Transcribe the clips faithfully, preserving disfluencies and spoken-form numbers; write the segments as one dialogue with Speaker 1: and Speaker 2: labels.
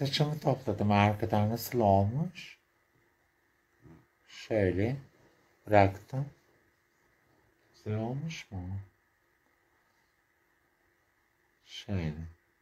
Speaker 1: Saçımı topladım arkadan, nasıl olmuş? Şöyle bıraktım. Güzel olmuş mu? Şöyle.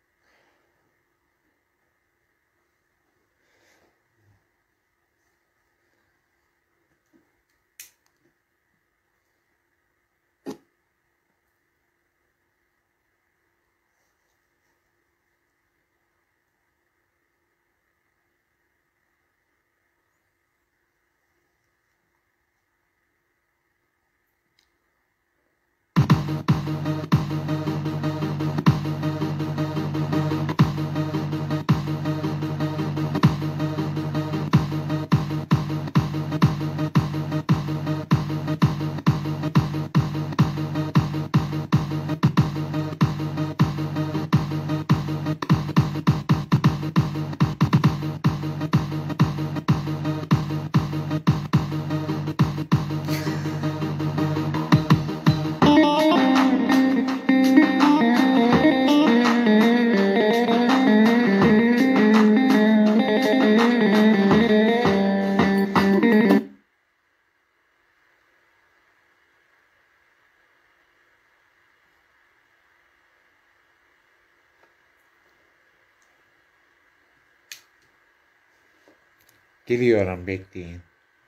Speaker 1: Geliyorum, bekleyin.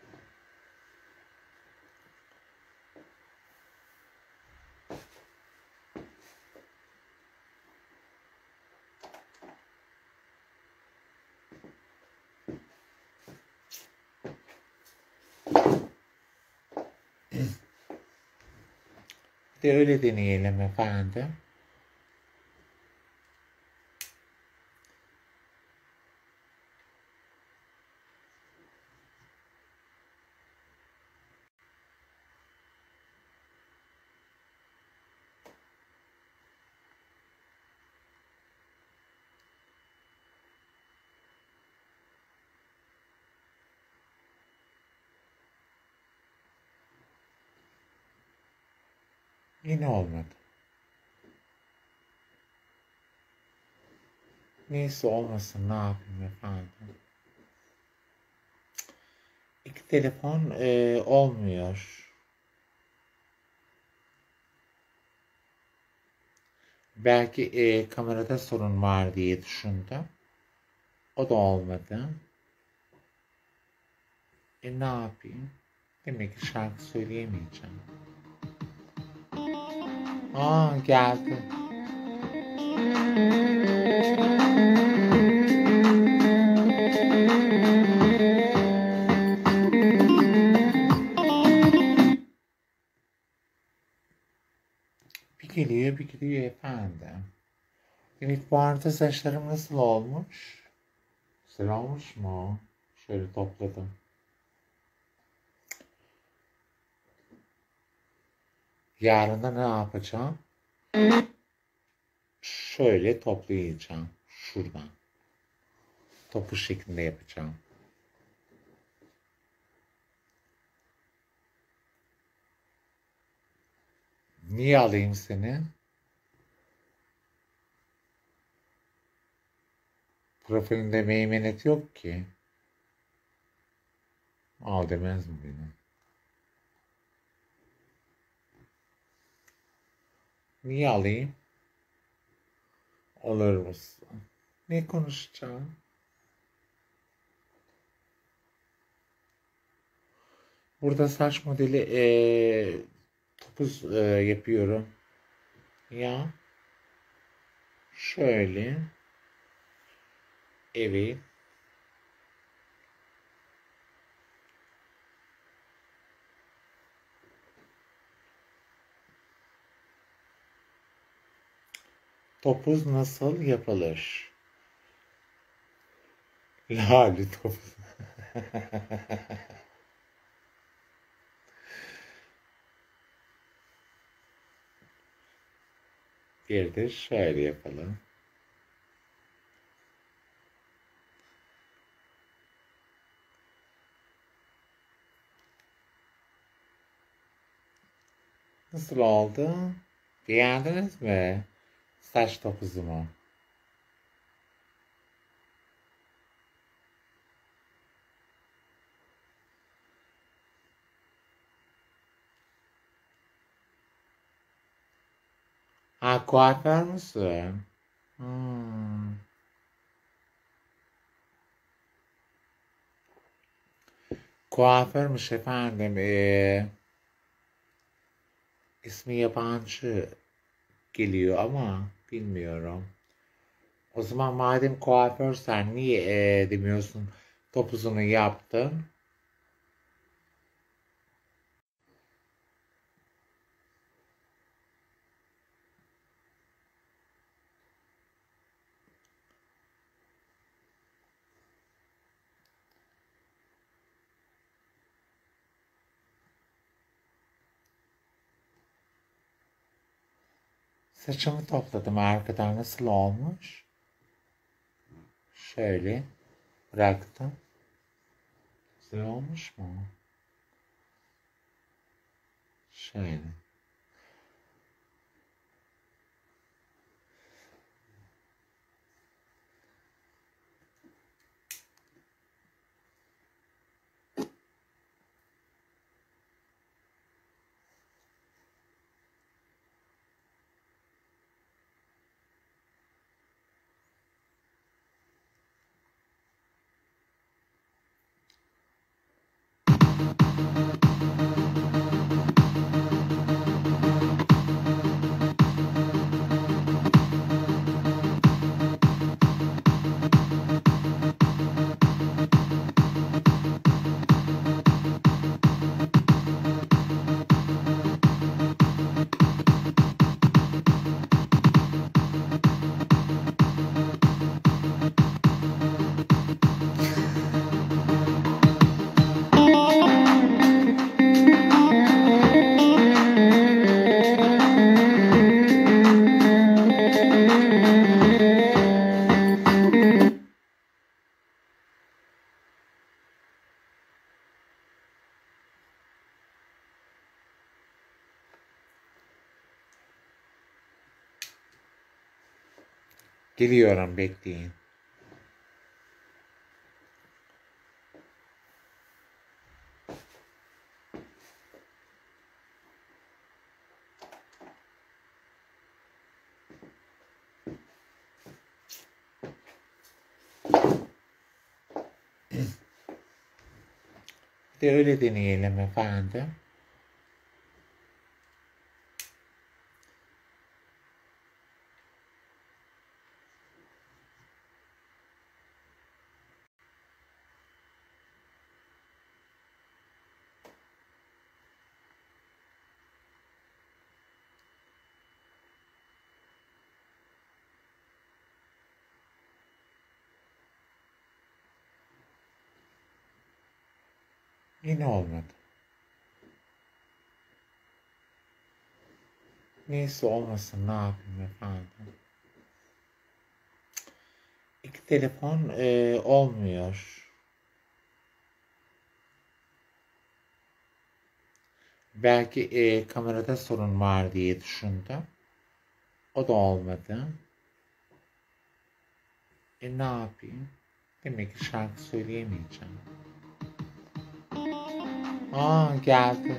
Speaker 1: Bir de öyle deneyelim efendim. Yine olmadı. Neyse, olmasın, ne yapayım efendim. İki telefon e, olmuyor. Belki e, kamerada sorun var diye düşündüm. O da olmadı. E ne yapayım? Demek ki şarkı söyleyemeyeceğim. Aa, geldi. Bir geliyor bir gidiyor efendim. Evet, bu arada saçlarım nasıl olmuş? Güzel olmuş mu? Şöyle topladım. Yarın da ne yapacağım? Şöyle toplayacağım. Şuradan. Topuş şeklinde yapacağım. Niye alayım seni? Profilinde meymenet yok ki. Al demez mi beni? Niye alayım? Olur musun? Ne konuşacağım? Burada saç modeli ee, topuz ee, yapıyorum. Ya. Şöyle. Evet. Topuz nasıl yapılır? Lali topuz. Bir de şöyle yapalım. Nasıl oldu? Beğendiniz mi? Saç topuzumu. Ha, kuaför müsün? Hmm. Kuaförmüş efendim. Ee, ismi yabancı geliyor ama bilmiyorum. O zaman madem kuaför sen niye ee, demiyorsun topuzunu yaptın? Saçımı topladım arkadan, nasıl olmuş? Şöyle bıraktım. Güzel olmuş mu? Şöyle. Geliyorum, bekleyin. Bir de öyle deneyelim efendim. Yine olmadı. Neyse, olmasın, ne yapayım efendim. İki telefon e, olmuyor. Belki e, kamerada sorun var diye düşündüm. O da olmadı. E ne yapayım? Demek ki şarkı söyleyemeyeceğim. Aa, geldi.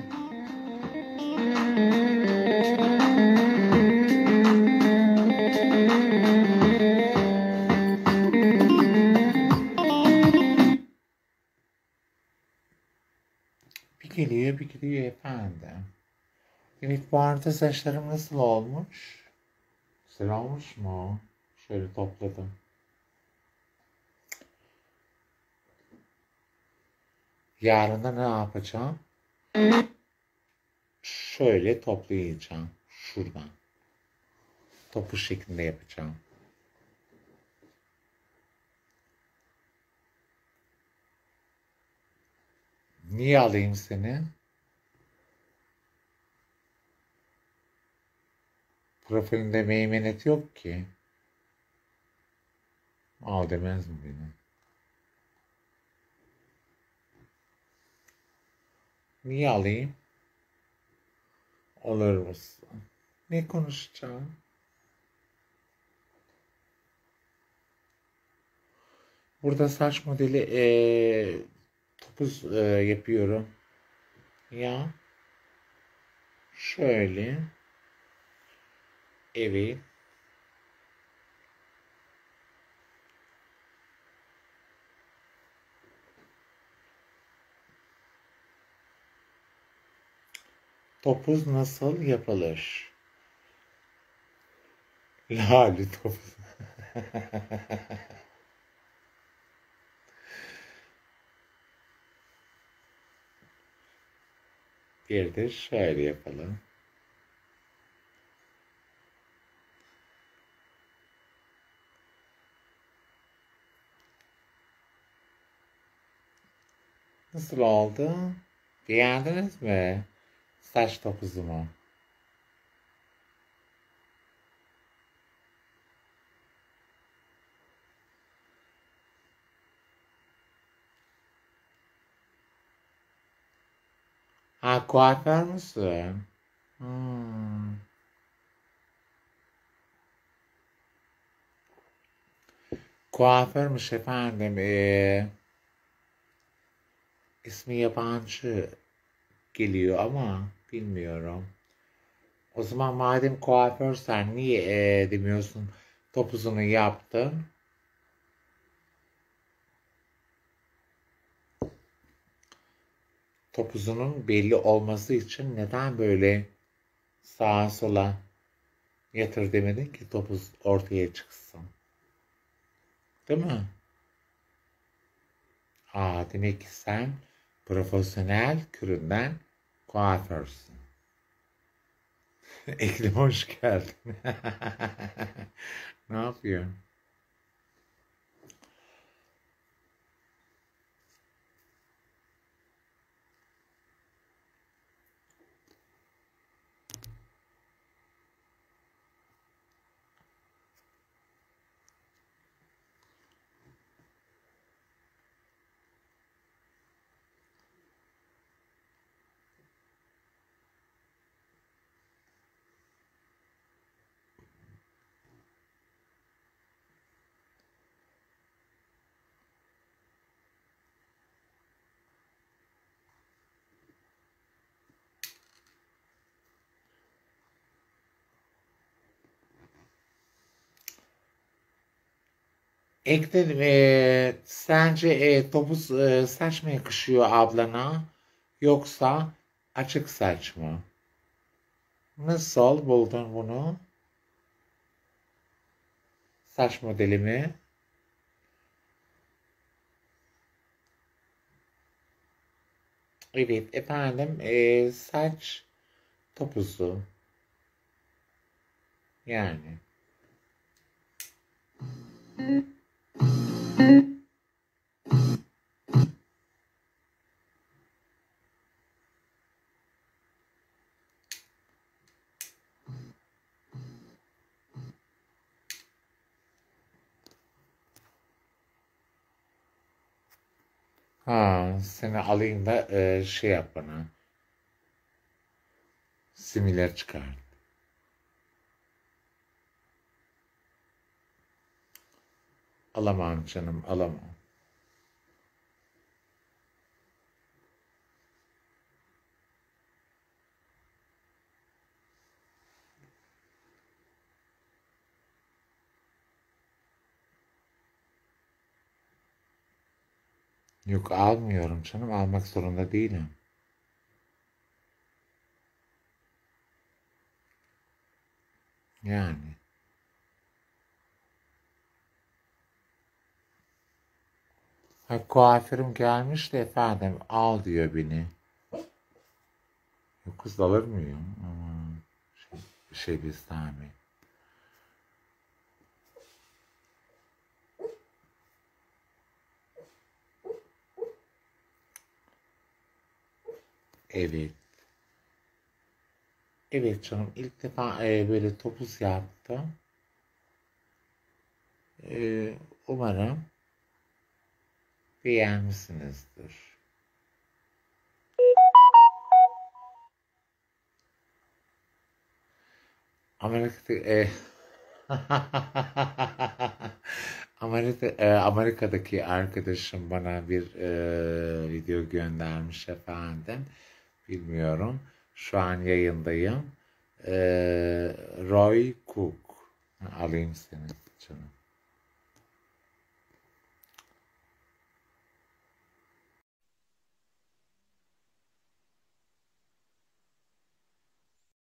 Speaker 1: Bir geliyor bir gidiyor efendim. Evet, bu arada saçlarım nasıl olmuş? Güzel olmuş mu? Şöyle topladım. Yarın da ne yapacağım? Şöyle toplayacağım. Şuradan. Topuş şeklinde yapacağım. Niye alayım seni? Profilinde meymenet yok ki. Al demez mi beni? Niye alayım? Olur musun? Ne konuşacağım? Burada saç modeli ee, topuz ee, yapıyorum. Ya şöyle Evet. Topuz nasıl yapılır? Lali topuz. Bir de şöyle yapalım. Nasıl oldu? Beğendiniz mi? Saç topuzumu. Ha, kuaför müsün? Hmm. Kuaförmüş efendim. Ee, ismi yabancı geliyor ama bilmiyorum. O zaman madem kuaförsen niye ee, demiyorsun topuzunu yaptın? Topuzunun belli olması için neden böyle sağa sola yatır demedin ki topuz ortaya çıksın? Değil mi? Aa, demek ki sen profesyonel küründen kuaförsün. Ekrem hoş geldin. Ne yapıyorsun? Ekledim. Ee, sence e, topuz e, saç mı yakışıyor ablana yoksa açık saç mı? Nasıl buldun bunu? Saç modelimi? Evet efendim, e, saç topuzu yani. Ha, seni alayım da e, şey yap bana. Similer çıkar. Alamam canım, alamam. Yok, almıyorum canım, almak zorunda değilim. Yani. Ha, kuaförüm gelmiş de efendim al diyor beni. Yok kız, alır mıyım? Aman, şey, bir şey bir saniye. Evet. Evet canım, ilk defa e, böyle topuz yaptım. E, umarım beğenmişsinizdir. Amerika'da e, Amerika, e, Amerika'daki arkadaşım bana bir e, video göndermiş efendim. Bilmiyorum. Şu an yayındayım. Ee, Roy Cook. Alayım seni canım.